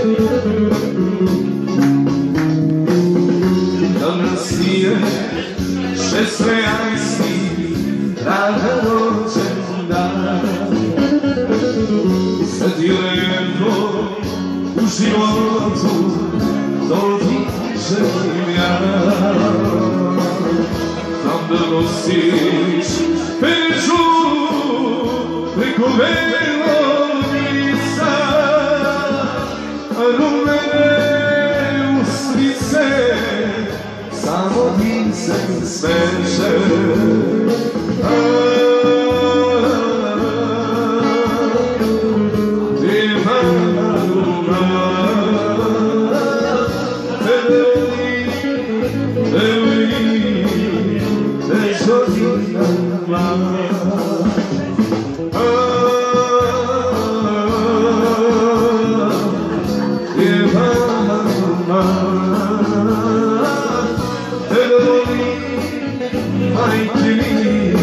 Danas je 16. dan rođendan. Sad je lepo u životu, to ti želim ja. Znam da nosiš pežu preko belog lica, a rumene uslice samo ti se sveže. Ai,